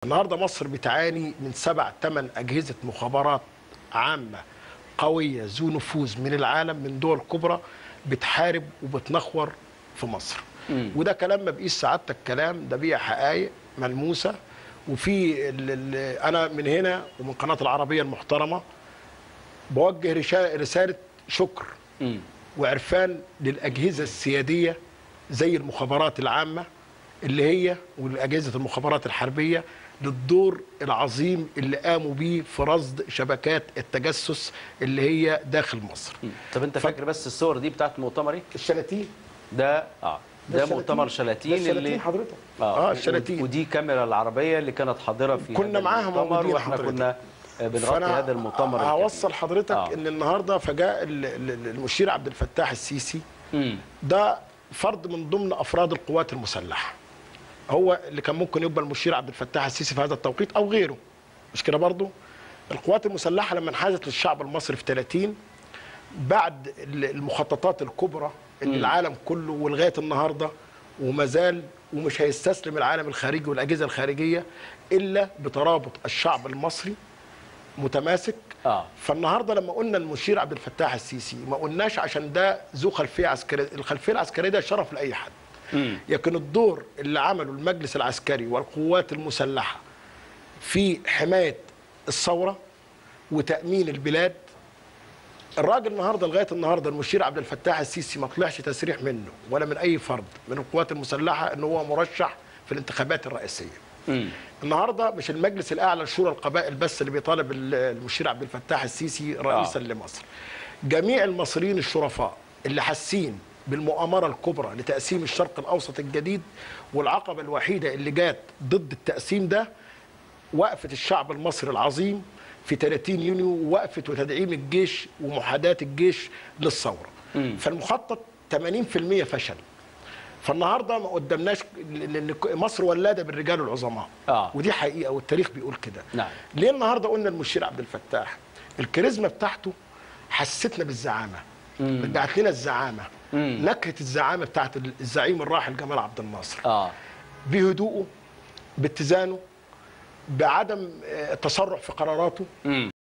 النهارده مصر بتعاني من 7 8 أجهزة مخابرات عامة قوية ذو نفوذ من العالم، من دول كبرى بتحارب وبتنخور في مصر. وده كلام ما بقيس سعادتك كلام، ده بيه حقائق ملموسة. وفي أنا من هنا ومن قناة العربية المحترمة بوجه رسالة شكر وعرفان للأجهزة السيادية زي المخابرات العامة اللي هي والأجهزة المخابرات الحربية للدور العظيم اللي قاموا بيه في رصد شبكات التجسس اللي هي داخل مصر. طب انت فاكر بس الصور دي بتاعت مؤتمر ايه؟ الشلاتين ده مؤتمر شلاتين اللي حضرتك الشلاتين، ودي كاميرا العربية اللي كانت حاضرة في كنا معاها موجودين واحنا كنا بنغطي هذا المؤتمر. هوصل حضرتك ان النهارده فجاء المشير عبد الفتاح السيسي ده فرد من ضمن افراد القوات المسلحه، هو اللي كان ممكن يبقى المشير عبد الفتاح السيسي في هذا التوقيت او غيره، مش كده برضه؟ القوات المسلحه لما انحازت للشعب المصري في 30 بعد المخططات الكبرى اللي العالم كله ولغايه النهارده وما زال ومش هيستسلم العالم الخارجي والاجهزه الخارجيه الا بترابط الشعب المصري متماسك. فالنهارده لما قلنا المشير عبد الفتاح السيسي ما قلناش عشان ده ذو خلفيه عسكريه، الخلفيه العسكريه ده شرف لاي حد. لكن الدور اللي عمله المجلس العسكري والقوات المسلحه في حمايه الثوره وتامين البلاد، الراجل النهارده لغايه النهارده المشير عبد الفتاح السيسي ما طلعش تسريح منه ولا من اي فرد من القوات المسلحه ان هو مرشح في الانتخابات الرئاسيه. النهارده مش المجلس الاعلى لشورى القبائل بس اللي بيطالب المشير عبد الفتاح السيسي رئيسا لمصر. جميع المصريين الشرفاء اللي حاسين بالمؤامره الكبرى لتقسيم الشرق الاوسط الجديد، والعقبه الوحيده اللي جات ضد التقسيم ده وقفه الشعب المصري العظيم في 30 يونيو، ووقفه وتدعيم الجيش ومحاداه الجيش للثوره. فالمخطط 80% فشل. فالنهارده ما قدمناش، لان مصر ولاده بالرجال العظماء ودي حقيقه والتاريخ بيقول كده. ليه النهارده قلنا المشير عبد الفتاح الكاريزما بتاعته حسستنا بالزعامه، رجعت لنا الزعامه، نكهه الزعامه بتاعت الزعيم الراحل جمال عبد الناصر بهدوءه، باتزانه، بعدم التسرع في قراراته.